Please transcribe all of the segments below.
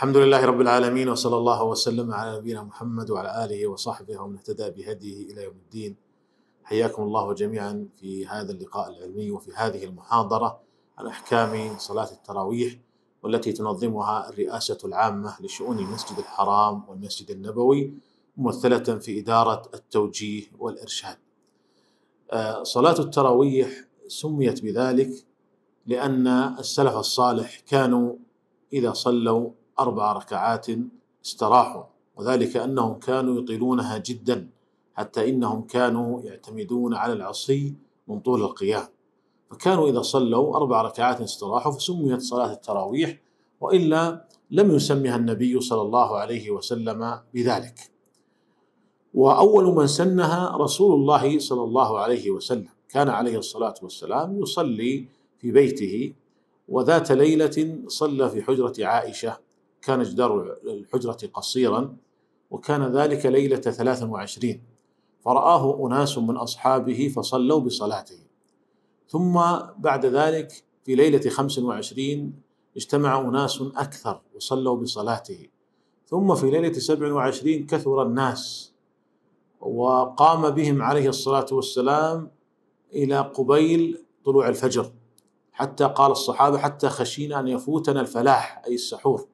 الحمد لله رب العالمين، وصلى الله وسلم على نبينا محمد وعلى آله وصحبه ومن اهتدى بهديه إلى يوم الدين. حياكم الله جميعا في هذا اللقاء العلمي وفي هذه المحاضرة عن أحكام صلاة التراويح، والتي تنظمها الرئاسة العامة لشؤون المسجد الحرام والمسجد النبوي، ممثلة في إدارة التوجيه والإرشاد. صلاة التراويح سميت بذلك لأن السلف الصالح كانوا إذا صلوا 4 ركعات استراحوا، وذلك أنهم كانوا يطيلونها جدا، حتى إنهم كانوا يعتمدون على العصي من طول القيام، فكانوا إذا صلوا 4 ركعات استراحوا، فسميت صلاة التراويح، وإلا لم يسمها النبي صلى الله عليه وسلم بذلك. وأول من سنها رسول الله صلى الله عليه وسلم، كان عليه الصلاة والسلام يصلي في بيته، وذات ليلة صلى في حجرة عائشة، كان جدار الحجرة قصيرا، وكان ذلك ليلة 23، فرآه أناس من أصحابه فصلوا بصلاته. ثم بعد ذلك في ليلة 25 اجتمع أناس أكثر وصلوا بصلاته. ثم في ليلة 27 كثر الناس، وقام بهم عليه الصلاة والسلام إلى قبيل طلوع الفجر، حتى قال الصحابة: حتى خشينا أن يفوتنا الفلاح، أي السحور.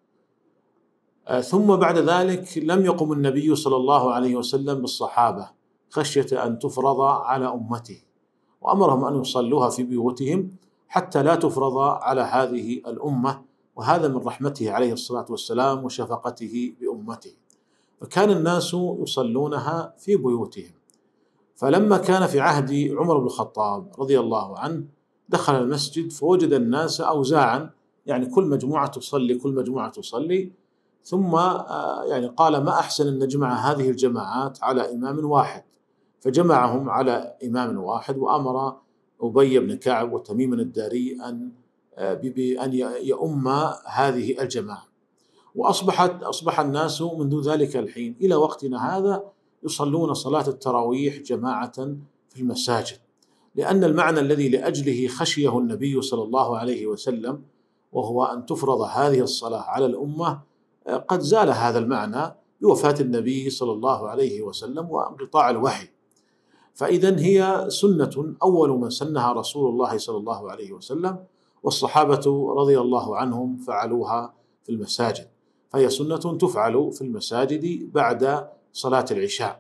ثم بعد ذلك لم يقم النبي صلى الله عليه وسلم بالصحابة خشية أن تفرض على أمته، وأمرهم أن يصلوها في بيوتهم حتى لا تفرض على هذه الأمة، وهذا من رحمته عليه الصلاة والسلام وشفقته بأمته، فكان الناس يصلونها في بيوتهم. فلما كان في عهد عمر بن الخطاب رضي الله عنه، دخل المسجد فوجد الناس أوزاعا، يعني كل مجموعة تصلي، ثم قال: ما أحسن أن نجمع هذه الجماعات على إمام واحد، فجمعهم على إمام واحد، وأمر أبي بن كعب وتميم الداري بأن يؤم هذه الجماعة. وأصبح الناس منذ ذلك الحين إلى وقتنا هذا يصلون صلاة التراويح جماعة في المساجد، لأن المعنى الذي لأجله خشيه النبي صلى الله عليه وسلم، وهو أن تفرض هذه الصلاة على الأمة، قد زال هذا المعنى بوفاة النبي صلى الله عليه وسلم وانقطاع الوحي. فإذا هي سنة أول من سنها رسول الله صلى الله عليه وسلم، والصحابة رضي الله عنهم فعلوها في المساجد، فهي سنة تفعل في المساجد بعد صلاة العشاء.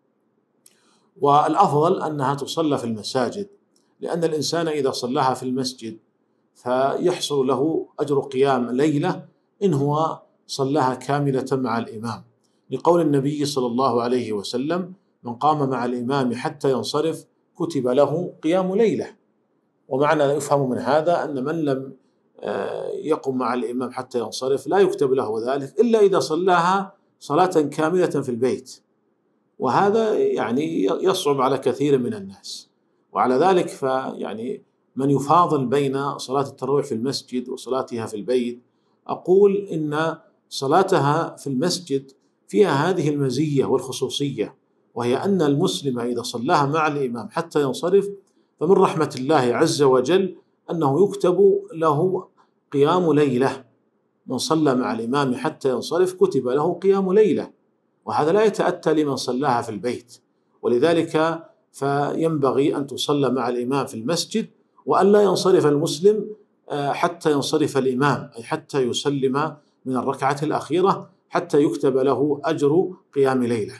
والأفضل أنها تصلى في المساجد، لأن الإنسان إذا صلاها في المسجد فيحصل له أجر قيام ليلة إن هو صلاها كاملة مع الإمام، لقول النبي صلى الله عليه وسلم: من قام مع الإمام حتى ينصرف كتب له قيام ليلة. ومعنى يفهم من هذا أن من لم يقم مع الإمام حتى ينصرف لا يكتب له ذلك إلا إذا صلاها صلاة كاملة في البيت، وهذا يصعب على كثير من الناس. وعلى ذلك من يفاضل بين صلاة التراويح في المسجد وصلاتها في البيت، أقول إن صلاتها في المسجد فيها هذه المزية والخصوصية، وهي أن المسلم إذا صلاها مع الإمام حتى ينصرف، فمن رحمة الله عز وجل أنه يكتب له قيام ليلة. من صلى مع الإمام حتى ينصرف كتب له قيام ليلة، وهذا لا يتأتى لمن صلاها في البيت. ولذلك فينبغي أن تصلى مع الإمام في المسجد، وأن لا ينصرف المسلم حتى ينصرف الإمام، أي حتى يسلم من الركعة الأخيرة، حتى يكتب له أجر قيام ليلة.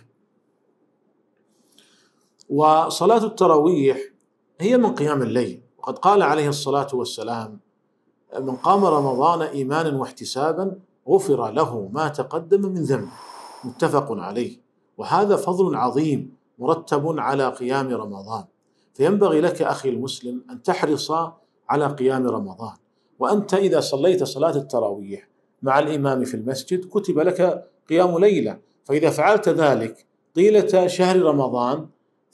وصلاة التراويح هي من قيام الليل، وقد قال عليه الصلاة والسلام: من قام رمضان إيمانا واحتسابا غفر له ما تقدم من ذنبه، متفق عليه. وهذا فضل عظيم مرتب على قيام رمضان، فينبغي لك أخي المسلم أن تحرص على قيام رمضان. وأنت إذا صليت صلاة التراويح مع الإمام في المسجد كتب لك قيام ليلة، فإذا فعلت ذلك طيلة شهر رمضان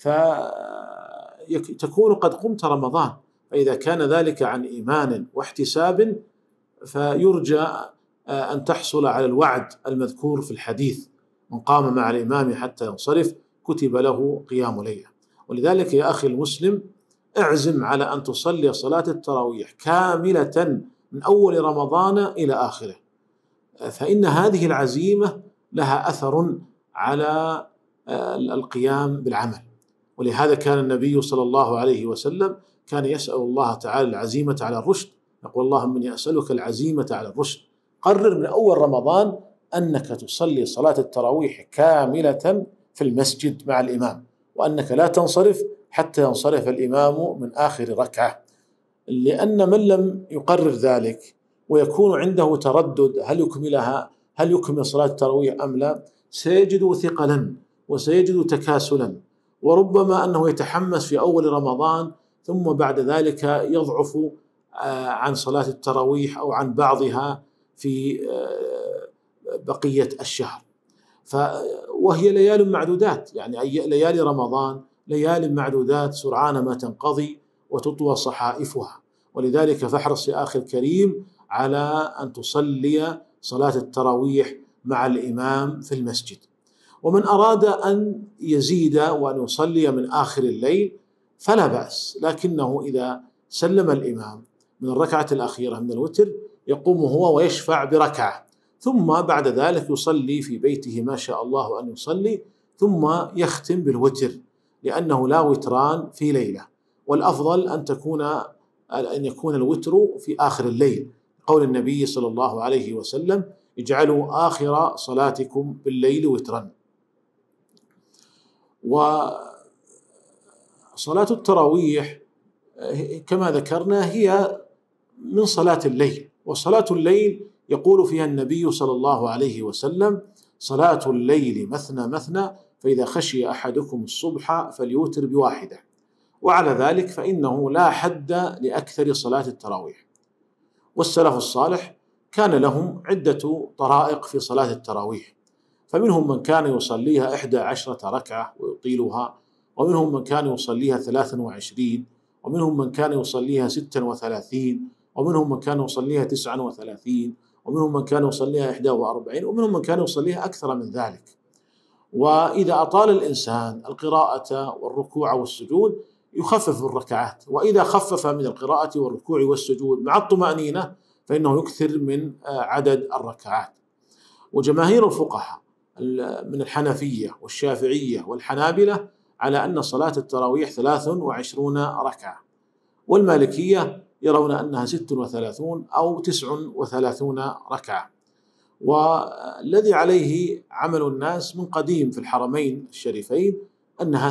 فتكون قد قمت رمضان. فإذا كان ذلك عن إيمان واحتساب فيرجى أن تحصل على الوعد المذكور في الحديث: من قام مع الإمام حتى ينصرف كتب له قيام ليلة. ولذلك يا أخي المسلم اعزم على أن تصلي صلاة التراويح كاملة من أول رمضان إلى آخره، فإن هذه العزيمة لها أثر على القيام بالعمل. ولهذا كان النبي صلى الله عليه وسلم كان يسأل الله تعالى العزيمة على الرشد، يقول اللهم إني أسألك العزيمة على الرشد. قرر من أول رمضان أنك تصلي صلاة التراويح كاملة في المسجد مع الإمام، وأنك لا تنصرف حتى ينصرف الإمام من آخر ركعة، لأن من لم يقرر ذلك ويكون عنده تردد هل يكمل صلاة التراويح أم لا، سيجد ثقلا وسيجد تكاسلا، وربما أنه يتحمس في أول رمضان ثم بعد ذلك يضعف عن صلاة التراويح أو عن بعضها في بقية الشهر. وهي ليال معدودات، يعني ليالي رمضان ليال معدودات سرعان ما تنقضي وتطوى صحائفها، ولذلك فاحرص يا أخي الكريم على أن تصلي صلاة التراويح مع الإمام في المسجد. ومن أراد أن يزيد وأن يصلي من آخر الليل فلا بأس، لكنه إذا سلم الإمام من الركعة الأخيرة من الوتر يقوم هو ويشفع بركعة، ثم بعد ذلك يصلي في بيته ما شاء الله أن يصلي، ثم يختم بالوتر، لأنه لا وتران في ليلة، والأفضل أن يكون الوتر في آخر الليل، قول النبي صلى الله عليه وسلم اجعلوا آخر صلاتكم بالليل وترا. وصلاة التراويح كما ذكرنا هي من صلاة الليل، وصلاة الليل يقول فيها النبي صلى الله عليه وسلم صلاة الليل مثنى مثنى فإذا خشي أحدكم الصبح فليوتر بواحدة. وعلى ذلك فإنه لا حد لأكثر صلاة التراويح. والسلف الصالح كان لهم عدة طرائق في صلاة التراويح، فمنهم من كان يصليها 11 ركعة ويطيلها، ومنهم من كان يصليها 23، ومنهم من كان يصليها 36، ومنهم من كان يصليها 39، ومنهم من كان يصليها 41، ومنهم من كان يصليها أكثر من ذلك. وإذا أطال الإنسان القراءة والركوع والسجود يخفف الركعات، وإذا خفف من القراءة والركوع والسجود مع الطمأنينة فإنه يكثر من عدد الركعات. وجماهير الفقهاء من الحنفية والشافعية والحنابلة على أن صلاة التراويح 23 ركعة، والمالكية يرون أنها 36 أو 39 ركعة. والذي عليه عمل الناس من قديم في الحرمين الشريفين أنها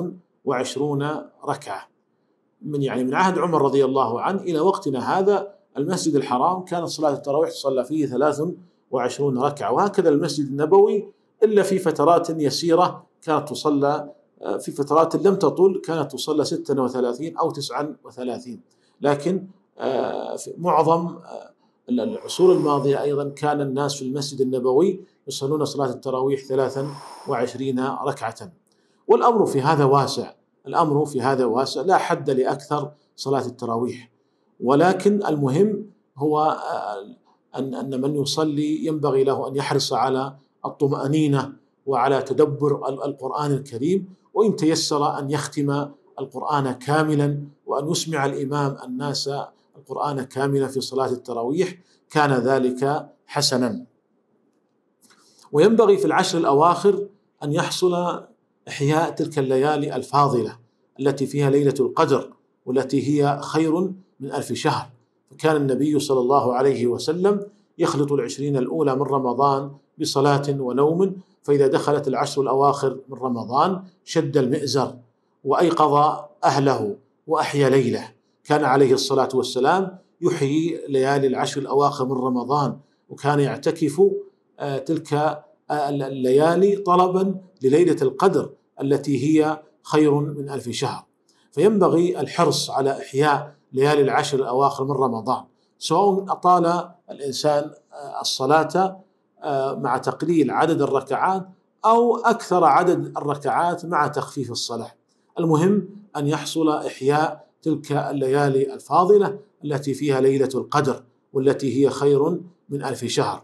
23 ركعة، من عهد عمر رضي الله عنه إلى وقتنا هذا المسجد الحرام كانت صلاة التراويح تصلى فيه 23 ركعة، وهكذا المسجد النبوي، إلا في فترات يسيرة كانت تصلى، في فترات لم تطل كانت تصلى 36 أو 39. لكن في معظم العصور الماضية أيضا كان الناس في المسجد النبوي يصلون صلاة التراويح 23 ركعة. والأمر في هذا واسع، لا حد لأكثر صلاة التراويح، ولكن المهم هو أن من يصلي ينبغي له أن يحرص على الطمأنينة وعلى تدبر القرآن الكريم، وإن تيسر أن يختم القرآن كاملا وأن يسمع الإمام الناس القرآن كاملا في صلاة التراويح كان ذلك حسنا. وينبغي في العشر الأواخر أن يحصل إحياء تلك الليالي الفاضلة التي فيها ليلة القدر، والتي هي خير من 1000 شهر. فكان النبي صلى الله عليه وسلم يخلط 20 الأولى من رمضان بصلاة ونوم، فإذا دخلت العشر الأواخر من رمضان شد المئزر وأيقظ أهله وأحيا ليله. كان عليه الصلاة والسلام يحيي ليالي العشر الأواخر من رمضان، وكان يعتكف تلك الليالي طلبا لليلة القدر التي هي خير من 1000 شهر. فينبغي الحرص على إحياء ليالي العشر الأواخر من رمضان، سواء أطال الإنسان الصلاة مع تقليل عدد الركعات أو أكثر عدد الركعات مع تخفيف الصلاة. المهم أن يحصل إحياء تلك الليالي الفاضلة التي فيها ليلة القدر، والتي هي خير من 1000 شهر.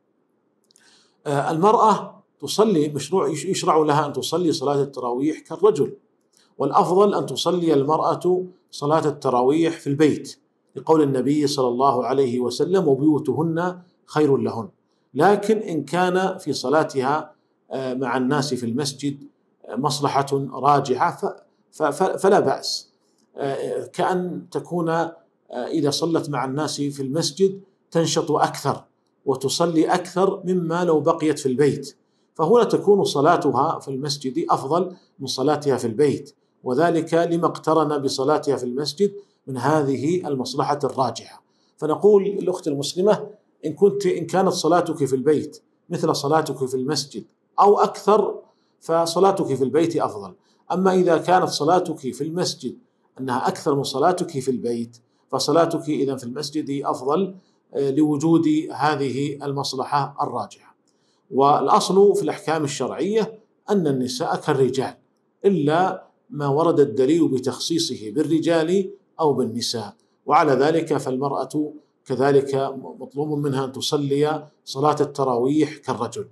المرأة تصلي يشرع لها أن تصلي صلاة التراويح كالرجل، والأفضل أن تصلي المرأة صلاة التراويح في البيت، لقول النبي صلى الله عليه وسلم وبيوتهن خير لهن. لكن إن كان في صلاتها مع الناس في المسجد مصلحة راجحة فلا بأس، كأن تكون إذا صلت مع الناس في المسجد تنشط أكثر وتصلي أكثر مما لو بقيت في البيت، فهنا تكون صلاتها في المسجد أفضل من صلاتها في البيت، وذلك لما اقترن بصلاتها في المسجد من هذه المصلحة الراجحة. فنقول الأخت المسلمة إن كانت صلاتك في البيت مثل صلاتك في المسجد أو أكثر فصلاتك في البيت أفضل. أما إذا كانت صلاتك في المسجد أنها أكثر من صلاتك في البيت فصلاتك إذن في المسجد أفضل لوجود هذه المصلحة الراجحة. والأصل في الأحكام الشرعية أن النساء كالرجال إلا ما ورد الدليل بتخصيصه بالرجال أو بالنساء، وعلى ذلك فالمرأة كذلك مطلوب منها أن تصلي صلاة التراويح كالرجل.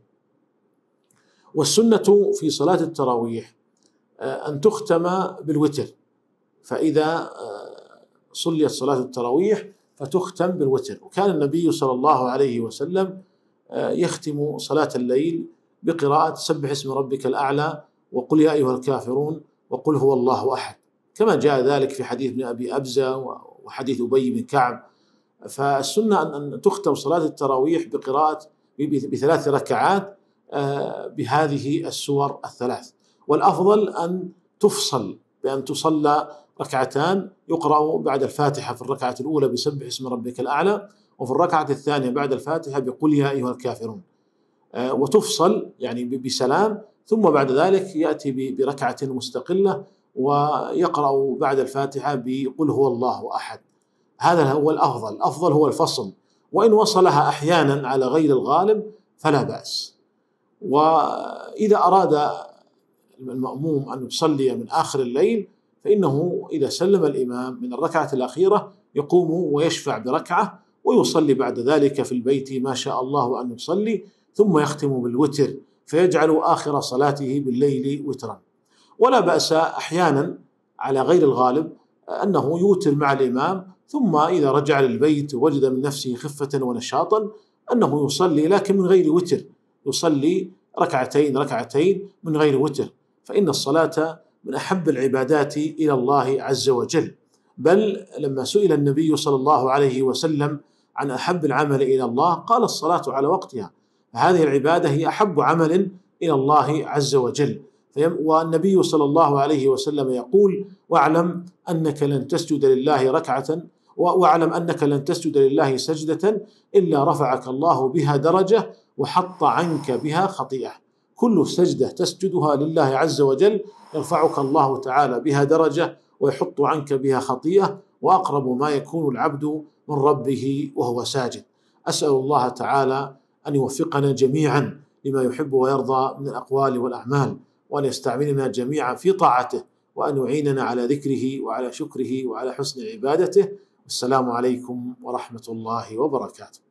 والسنة في صلاة التراويح أن تختم بالوتر، فإذا صليت صلاة التراويح فتختم بالوتر. وكان النبي صلى الله عليه وسلم يختم صلاة الليل بقراءة سبح اسم ربك الأعلى وقل يا أيها الكافرون وقل هو الله أحد، كما جاء ذلك في حديث ابن أبي أبزة وحديث أبي بن كعب. فالسنة أن تختم صلاة التراويح بقراءة ب3 ركعات بهذه السور الثلاث، والأفضل أن تفصل بأن تصلى ركعتان يقرأ بعد الفاتحة في الركعة الأولى بسبح اسم ربك الأعلى، وفي الركعة الثانية بعد الفاتحة بقل يا أيها الكافرون، وتفصل يعني بسلام، ثم بعد ذلك يأتي بركعة مستقلة ويقرأ بعد الفاتحة بقل هو الله أحد. هذا هو الأفضل، الأفضل هو الفصل، وإن وصلها أحيانا على غير الغالب فلا بأس. وإذا أراد المأموم أن يصلي من آخر الليل فإنه إذا سلم الإمام من الركعة الأخيرة يقوم ويشفع بركعة ويصلي بعد ذلك في البيت ما شاء الله أن يصلي، ثم يختم بالوتر فيجعل آخر صلاته بالليل وترا. ولا بأس أحيانا على غير الغالب أنه يوتر مع الإمام، ثم إذا رجع للبيت وجد من نفسه خفة ونشاطا أنه يصلي لكن من غير وتر، يصلي ركعتين من غير وتر، فإن الصلاة من أحب العبادات إلى الله عز وجل. بل لما سئل النبي صلى الله عليه وسلم عن أحب العمل إلى الله قال الصلاة على وقتها، فهذه العبادة هي أحب عمل إلى الله عز وجل. والنبي صلى الله عليه وسلم يقول واعلم أنك لن تسجد لله سجدة إلا رفعك الله بها درجة وحط عنك بها خطيئة. كل سجدة تسجدها لله عز وجل يرفعك الله تعالى بها درجة ويحط عنك بها خطيئة، وأقرب ما يكون العبد من ربه وهو ساجد. أسأل الله تعالى أن يوفقنا جميعا لما يحب ويرضى من الأقوال والأعمال، وأن يستعملنا جميعا في طاعته، وأن يعيننا على ذكره وعلى شكره وعلى حسن عبادته. والسلام عليكم ورحمة الله وبركاته.